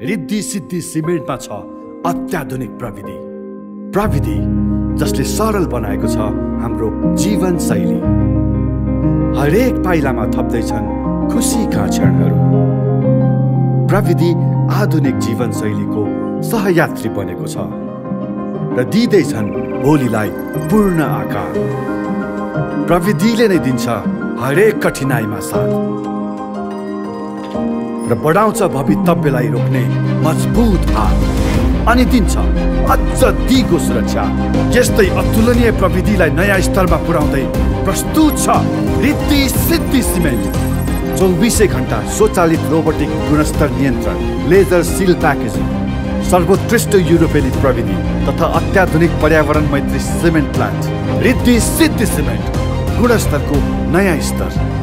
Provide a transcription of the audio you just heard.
रिद्धि सिद्धि सिमेन्टमा छ अत्याधुनिक प्रविधि। प्रविधि जसले सरल बनाएको छ हाम्रो जीवन शैली। हरेक पाइलामा थप्दैछन् खुसीका क्षणहरू। प्रविधि आधुनिक जीवन शैलीको सहयात्री बनेको छ र दिँदैछन् भोलिलाई पूर्ण आकार। प्रविधिले नै दिन्छ हरेक कठिनाइमा साथ र बढाउँछ भवितव्यलाई रोक्ने मजबुत हात, अनि दिन्छ अझ दिगो सुरक्षा। यस्तै अतुलनीय प्रविधिलाई नयाँ स्तरमा पुर्याउँदै प्रस्तुत छ रिद्धि सिद्धि सिमेन्ट। 24 घण्टा स्वचालित रोबोटिक गुणस्तर नियन्त्रण, लेजर सिल प्याकेजिङ, सर्वोत्कृष्ट युरोपेली प्रविधि तथा अत्याधुनिक पर्यावरण मैत्री cement plant. Riddhi Siddhi cement, गुणस्तरको नयाँ स्तर।